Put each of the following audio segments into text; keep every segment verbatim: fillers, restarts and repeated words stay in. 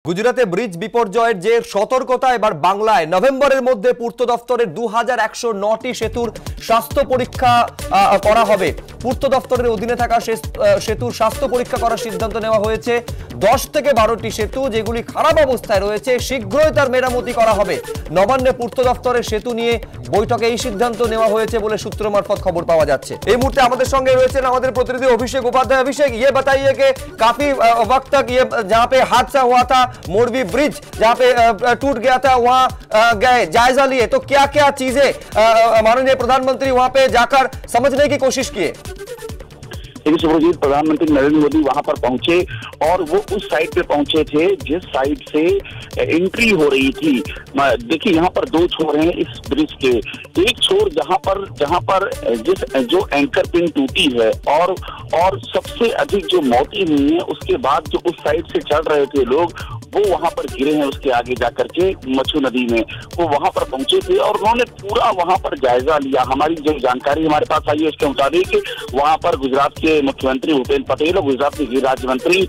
গুজরাতে ব্রিজ বিপর্যয়ের যে সতর্কতা এবার বাংলায় নভেম্বরের মধ্যে পূর্ত দপ্তরের দু হাজার একশো নটি সেতুর স্বাস্থ্য পরীক্ষা করা হবে। পূর্ত দপ্তরের অধীনে থাকা সেতুর স্বাস্থ্য পরীক্ষা করার সিদ্ধান্ত নেওয়া হয়েছে। দশ থেকে বারোটি সেতু যেগুলি খারাপ অবস্থায় রয়েছে শীঘ্রই তার মেরামতি করা হবে। নবান্নে পূর্ত দপ্তরের সেতু নিয়ে বৈঠকে এই সিদ্ধান্ত নেওয়া হয়েছে বলে সূত্র মারফত খবর পাওয়া যাচ্ছে। এই মুহূর্তে আমাদের সঙ্গে রয়েছেন আমাদের প্রতিনিধি অभिषेक उपाध्याय। अभिषेक, ये बताइए कि काफी वक्त तक ये जहां पे हादसा हुआ था मोरबी ब्रिज जहां पे टूट गया था वहां गए, जायजा लिए, तो क्या क्या चीजें माननीय प्रधानमंत्री वहां पे जाकर समझने की कोशिश किए? सुब्रजीत, प्रधानमंत्री नरेंद्र मोदी वहां पर पहुंचे और वो उस साइड पे पहुंचे थे जिस साइड से एंट्री हो रही थी। देखिए, यहाँ पर दो छोर हैं इस ब्रिज के। एक छोर जहां पर जहां पर जिस जो एंकर पिन टूटी है और और सबसे अधिक जो मौतें हुई हैं, उसके बाद जो उस साइड से चढ़ रहे थे लोग वो वहां पर गिरे हैं। उसके आगे जाकर के मच्छू नदी में वो वहां पर पहुंचे थे और उन्होंने पूरा वहां पर जायजा लिया। हमारी जो जानकारी हमारे पास आई है उसके मुताबिक वहां पर गुजरात के मुख्यमंत्री भूपेन्द्र पटेल और गुजरात के गृह राज्य मंत्री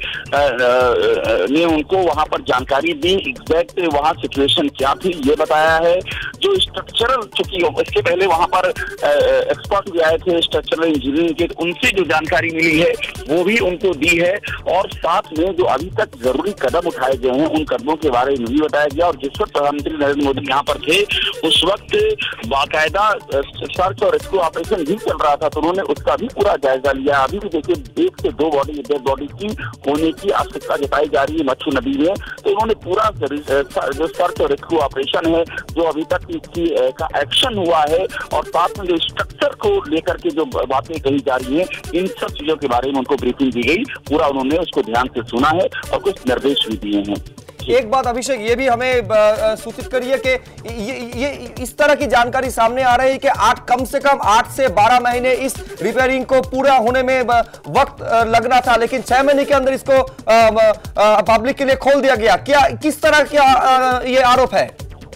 ने उनको वहां पर जानकारी दी। एग्जैक्ट वहां सिचुएशन क्या थी ये बताया है। जो स्ट्रक्चरल, चूंकि इसके पहले वहां पर एक्सपर्ट भी आए थे स्ट्रक्चरल इंजीनियरिंग के, उनसे जो जानकारी मिली है वो भी उनको दी है। और साथ में जो अभी तक जरूरी कदम उठाए गए हैं उन कदमों के बारे में भी बताया गया। और जिस वक्त प्रधानमंत्री नरेंद्र मोदी यहाँ पर थे उस वक्त बाकायदा सर्च और रेस्क्यू ऑपरेशन भी चल रहा था, तो उन्होंने उसका भी पूरा जायजा लिया। अभी भी देखिए, एक से दो बॉडी डेड बॉडी की होने की आवश्यकता जताई जा रही है मच्छू नदी में। तो उन्होंने पूरा जो सर्च और रेस्क्यू ऑपरेशन है, जो अभी तक इसकी का एक्शन हुआ है और साथ में जो स्ट्रक्चर को लेकर के जो बातें कही जा रही है, इन सब चीजों के बारे में उनको ब्रीफिंग दी गई। पूरा उन्होंने उसको ध्यान से सुना है और कुछ निर्देश भी दिए हैं। एक बात अभिषेक ये भी हमें सूचित करिए कि ये, ये इस तरह की जानकारी सामने आ रही है कि आठ कम से कम आठ से बारह महीने इस रिपेयरिंग को पूरा होने में वक्त लगना था, लेकिन छह महीने के अंदर इसको पब्लिक के लिए खोल दिया गया। क्या किस तरह का ये आरोप है?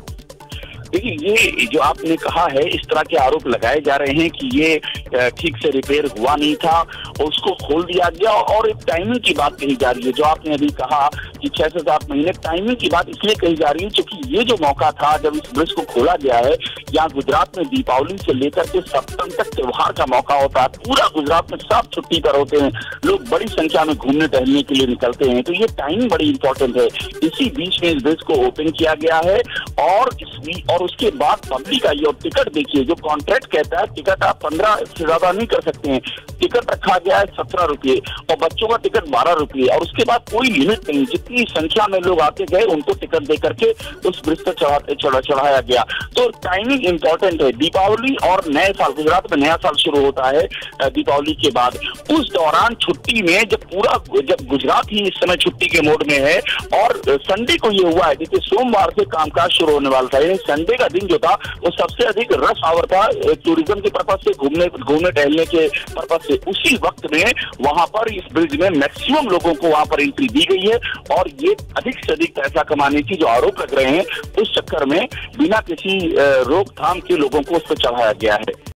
देखिए, ये जो आपने कहा है, इस तरह के आरोप लगाए जा रहे हैं कि ये ठीक से रिपेयर हुआ नहीं था और उसको खोल दिया गया। और एक टाइमिंग की बात कही जा रही है, जो आपने अभी कहा कि छह से सात महीने, टाइमिंग की बात इसलिए कही जा रही है क्योंकि ये जो मौका था जब इस ब्रिज को खोला गया है, यहाँ गुजरात में दीपावली से लेकर के सप्तम तक त्योहार का मौका होता है। पूरा गुजरात में सब छुट्टी पर होते हैं, लोग बड़ी संख्या में घूमने टहलने के लिए निकलते हैं, तो ये टाइमिंग बड़ी इंपॉर्टेंट है। इसी बीच में इस ब्रिज को ओपन किया गया है और इस और उसके बाद पब्लिक आई। और टिकट देखिए, जो कॉन्ट्रैक्ट कहता है टिकट आप पंद्रह से ज्यादा नहीं कर सकते हैं। टिकट रखा गया है सत्रह रुपये और बच्चों का टिकट बारह रुपये और उसके बाद कोई लिमिट नहीं। जितनी संख्या में लोग आते गए उनको टिकट दे करके उस ब्रिज पर चढ़ाते चढ़ा चढ़ाया गया। तो टाइमिंग इंपॉर्टेंट है। दीपावली और नए साल, गुजरात में नया साल शुरू होता है दीपावली के बाद, उस दौरान छुट्टी में जब पूरा जब गुजरात ही इस समय छुट्टी के मोड में है और संडे को ये हुआ है, देखिए सोमवार से कामकाज शुरू होने वाला था, संडे का दिन जो था वो सबसे अधिक रश आवर था टूरिज्म के पर्पज से, घूमने घूमने टहलने के पर्पज से। उसी वक्त में वहां पर इस ब्रिज में मैक्सिमम लोगों को वहां पर एंट्री दी गई है और ये अधिक से अधिक पैसा कमाने की जो आरोप लग रहे हैं उस चक्कर में बिना किसी रोकथाम के लोगों को उस पर चढ़ाया गया है।